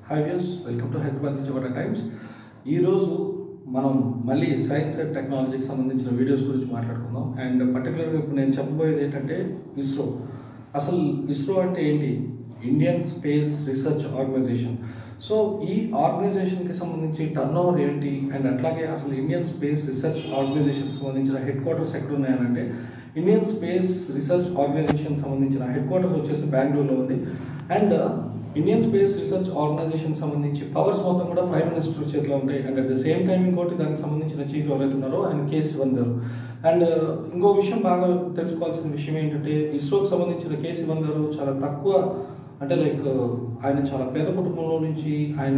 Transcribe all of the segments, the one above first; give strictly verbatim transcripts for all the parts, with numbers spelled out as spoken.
Hi views, welcome to Hyderabad చివరి times. ఈరోజు మనం మళ్ళీ సైన్స్ అండ్ టెక్నాలజీకి సంబంధించిన వీడియోస్ గురించి మాట్లాడుకుందాం. అండ్ పర్టికులర్గా ఇప్పుడు నేను చెప్పబోయేది ఏంటంటే ఇస్రో. అసలు ఇస్రో అంటే ఏంటి? Indian space research organisation. So ఈ ఆర్గనైజేషన్కి సంబంధించి టర్న్ ఓవర్ ఏంటి, అండ్ అట్లాగే అసలు ఇండియన్ స్పేస్ రీసెర్చ్ ఆర్గనైజేషన్ సంబంధించిన హెడ్ క్వార్టర్స్ ఎక్కడ ఉన్నాయనంటే, ఇండియన్ స్పేస్ రీసెర్చ్ ఆర్గనైజేషన్ సంబంధించిన హెడ్ క్వార్టర్స్ వచ్చేసి బెంగళూరులో ఉంది. And Indian space research organisation సంబంధించి పవర్స్ మొత్తం కూడా ప్రైమ్ మినిస్టర్ చేతిలో ఉంటాయి. And at the same time ఇంకోటి దానికి సంబంధించిన చీఫ్ ఎవరైతే ఉన్నారో ఆయన కే శివన్ గారు. అండ్ ఇంకో విషయం బాగా తెలుసుకోవాల్సిన విషయం ఏంటంటే, ఇస్రోకి సంబంధించిన కే శివన్ గారు చాలా తక్కువ, అంటే లైక్ ఆయన చాలా పేద కుటుంబంలో నుంచి ఆయన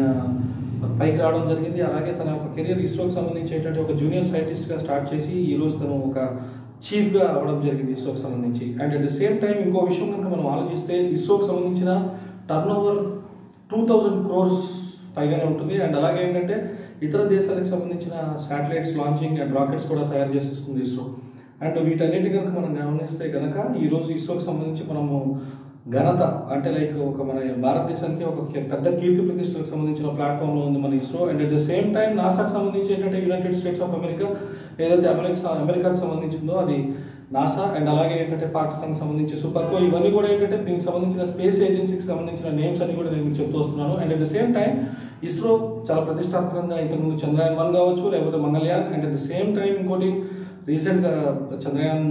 పైకి రావడం జరిగింది. అలాగే తన ఒక కెరియర్ ఇస్రోకి సంబంధించి ఏంటంటే ఒక జూనియర్ సైంటిస్ట్గా స్టార్ట్ చేసి ఈరోజు తను ఒక చీఫ్గా అవ్వడం జరిగింది ఇస్రోకి సంబంధించి. And at the same time ఇంకో విషయం కనుక మనం ఆలోచిస్తే, ఇస్రోకి సంబంధించిన turnover two thousand crores పైగానే ఉంటుంది. అండ్ అలాగే ఏంటంటే ఇతర దేశాలకు సంబంధించిన శాటిలైట్స్ లాంచింగ్ అండ్ రాకెట్స్ కూడా తయారు చేసేస్తుంది ఇస్రో. అండ్ వీటన్నిటి కనుక మనం గమనిస్తే కనుక ఈరోజు ఇస్రోకి సంబంధించి మనము ఘనత, అంటే లైక్ ఒక మన భారతదేశానికి ఒక పెద్ద కీర్తి ప్రతిష్టలకు సంబంధించిన ప్లాట్ఫామ్లో ఉంది మన ISRO. And at the same time నాసాకు సంబంధించి ఏంటంటే యునైటెడ్ స్టేట్స్ ఆఫ్ అమెరికా ఏదైతే అమెరికా అమెరికాకు సంబంధించిందో అది నాసా. అండ్ అలాగే ఏంటంటే పాకిస్తాన్కి సంబంధించి సూపర్కో, ఇవన్నీ కూడా ఏంటంటే దీనికి సంబంధించిన స్పేస్ ఏజెన్సీకి సంబంధించిన నేమ్స్ అన్ని కూడా నేను మీకు చెప్తూ వస్తున్నాను. And at the same time ISRO చాలా ప్రతిష్టాత్మకంగా ఇంతకుముందు చంద్రయాన్ వన్ కావచ్చు, లేకపోతే Mangalyaan, and at the same time ఇంకోటి రీసెంట్గా చంద్రయాన్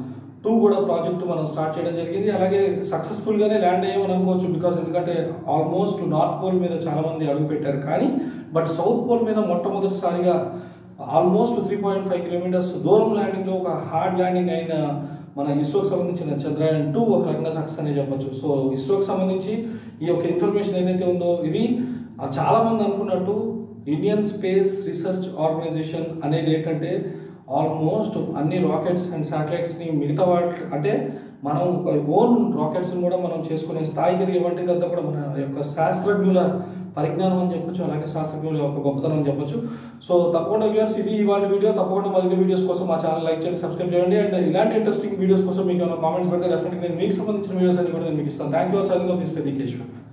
టూ కూడా ప్రాజెక్టు మనం స్టార్ట్ చేయడం జరిగింది. అలాగే సక్సెస్ఫుల్గానే ల్యాండ్ అయ్యామని అనుకోవచ్చు. బికాస్ ఎందుకంటే ఆల్మోస్ట్ నార్త్ పోల్ మీద చాలా మంది అడుగు పెట్టారు, కానీ బట్ సౌత్ పోల్ మీద మొట్టమొదటిసారిగా almost three point five kilometres దూరం ల్యాండింగ్లో ఒక హార్డ్ ల్యాండింగ్ అయిన మన ఇస్రోకి సంబంధించిన చంద్రయాన్ టూ ఒక రకంగా సక్సెస్ అనే చెప్పచ్చు. సో ఇస్రోకి సంబంధించి ఈ యొక్క ఇన్ఫర్మేషన్ ఏదైతే ఉందో ఇది చాలా మంది అనుకున్నట్టు ఇండియన్ స్పేస్ రీసెర్చ్ ఆర్గనైజేషన్ అనేది ఏంటంటే ఆల్మోస్ట్ అన్ని రాకెట్స్ అండ్ శాటిలైట్స్ని మిగతా వాటి, అంటే మనం ఓన్ రాకెట్స్ని కూడా మనం చేసుకునే స్థాయికి ఎదిగేవంటిదంతా కూడా మన యొక్క శాస్త్రజ్ఞుల పరిజ్ఞానం అని చెప్పొచ్చు, అలాగే శాస్త్రజ్ఞుల యొక్క గొప్పతనం అని చెప్పొచ్చు. సో తప్పకుండా వ్యూవర్స్, ఇది ఇవాళ వీడియో. తప్పకుండా మరిన్ని వీడియోస్ కోసం మా ఛానల్ లైక్ చేయండి, సబ్స్క్రైబ్ చేయండి. అండ్ ఇలాంటి ఇంట్రెస్టింగ్ వీడియోస్ కోసం మీకు ఏమైనా కామెంట్స్ పెడితే డెఫినెట్గా నేను మీకు సంబంధించిన వీడియోస్ అన్ని కూడా నేను మీకు ఇస్తాను. Thank you all signing off this Peddikeshwar.